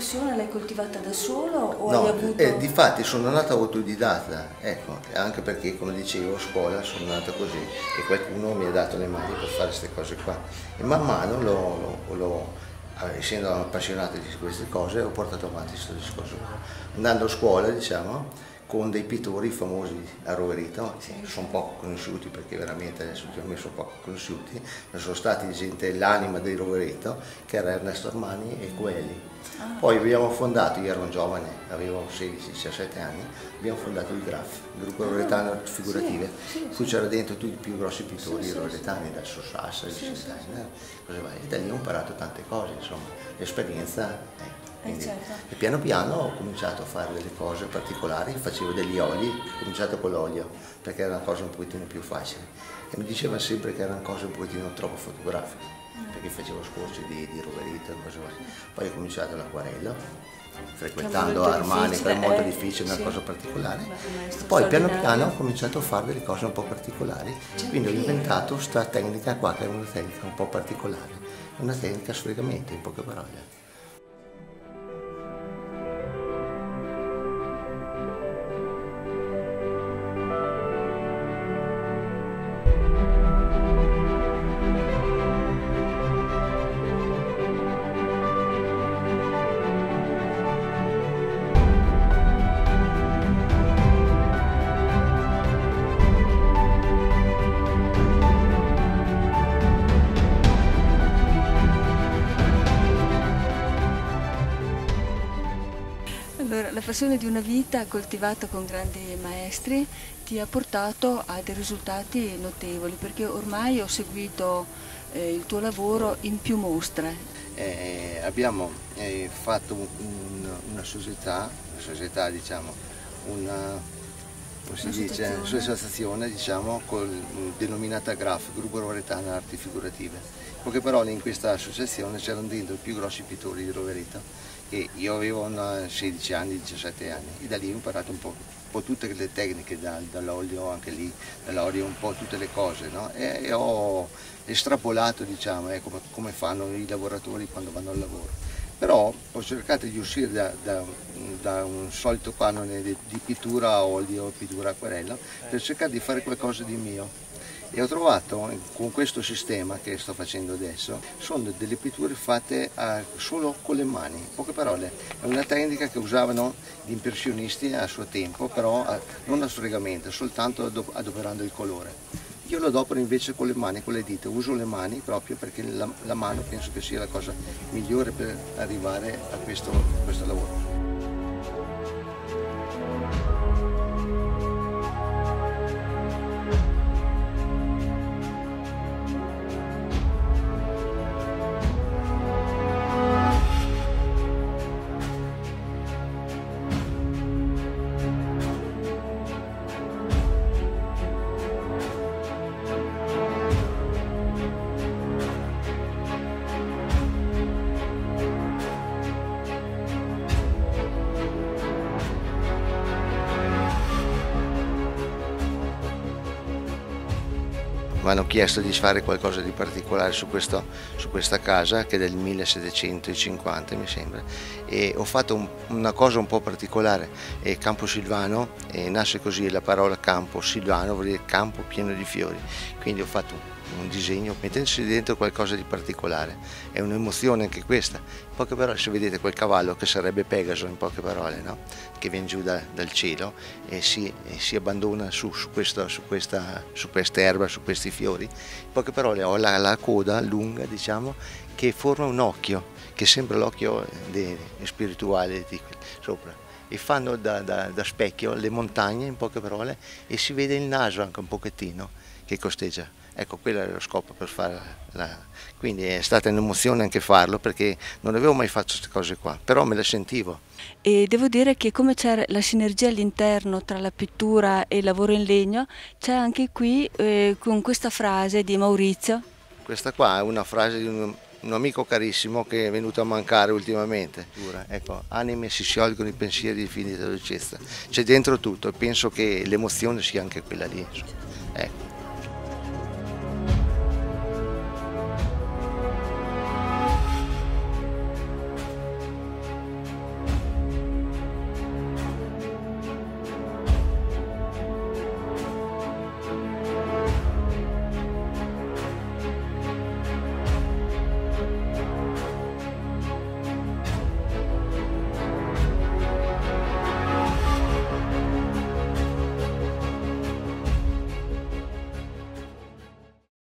passione l'hai coltivata da solo o No, hai avuto... difatti sono nato autodidatta, ecco, anche perché come dicevo a scuola sono nato così e qualcuno mi ha dato le mani per fare queste cose qua e man mano essendo appassionato di queste cose ho portato avanti questo discorso qua. Andando a scuola diciamo con dei pittori famosi a Roverito, sono poco conosciuti perché veramente adesso ultimamente sono poco conosciuti, ma sono stati gente l'anima di Roverito che era Ernesto Armani e Coeli. Poi abbiamo fondato, io ero un giovane, avevo 16-17 anni, abbiamo fondato il GRAF, il gruppo roveretano Arti Figurative, cui c'era dentro tutti i più grossi pittori roveretani, da Sossassa, cose varie. E da lì ho imparato tante cose, insomma, l'esperienza. Certo. E piano piano ho cominciato a fare delle cose particolari, facevo degli oli, ho cominciato con l'olio perché era una cosa un pochettino più facile e mi diceva sempre che erano cose un pochettino troppo fotografiche perché facevo scorci di Roverito e cose varie. Poi ho cominciato l'acquarello, frequentando Armani, che è molto difficile, una cosa particolare. Poi piano piano ho cominciato a fare delle cose un po' particolari, quindi ho inventato questa tecnica qua che è una tecnica un po' particolare, è una tecnica a sfregamento in poche parole. Allora, la passione di una vita coltivata con grandi maestri ti ha portato a dei risultati notevoli, perché ormai ho seguito il tuo lavoro in più mostre. Abbiamo fatto una società diciamo, come si dice, un'associazione diciamo, denominata GRAF, Gruppo Roveretano Arti Figurative. In poche parole in questa associazione c'erano dentro i più grossi pittori di Rovereto e io avevo 16 anni, 17 anni e da lì ho imparato un po' tutte le tecniche, dall'olio anche lì, dall'olio un po' tutte le cose, no? E ho estrapolato diciamo, come fanno i lavoratori quando vanno al lavoro. Però ho cercato di uscire da un solito canone di pittura a olio, pittura a acquarello, per cercare di fare qualcosa di mio. E ho trovato, con questo sistema che sto facendo adesso, sono delle pitture fatte solo con le mani. In poche parole, è una tecnica che usavano gli impressionisti a suo tempo, però non a sfregamento, soltanto adoperando il colore. Io lo adopero invece con le mani, con le dita, uso le mani proprio perché la mano penso che sia la cosa migliore per arrivare a questo lavoro. Mi hanno chiesto di fare qualcosa di particolare su questa casa che è del 1750 mi sembra e ho fatto una cosa un po' particolare, è Campo Silvano e nasce così la parola Campo Silvano, vuol dire campo pieno di fiori, quindi ho fatto un disegno mettendoci dentro qualcosa di particolare, è un'emozione anche questa. In poche parole, se vedete quel cavallo che sarebbe Pegaso in poche parole, no? Che viene giù dal cielo e si abbandona su questa erba, su questi fiori, in poche parole ho la coda lunga diciamo che forma un occhio, che sembra l'occhio spirituale di sopra e fanno da specchio le montagne in poche parole e si vede il naso anche un pochettino che costeggia. Ecco, quello era lo scopo per fare quindi è stata un'emozione anche farlo perché non avevo mai fatto queste cose qua, però me le sentivo. E devo dire che come c'è la sinergia all'interno tra la pittura e il lavoro in legno, c'è anche qui con questa frase di Maurizio. Questa qua è una frase di un amico carissimo che è venuto a mancare ultimamente. Ecco, anime si sciolgono i pensieri di infinita dolcezza. C'è dentro tutto e penso che l'emozione sia anche quella lì. Ecco.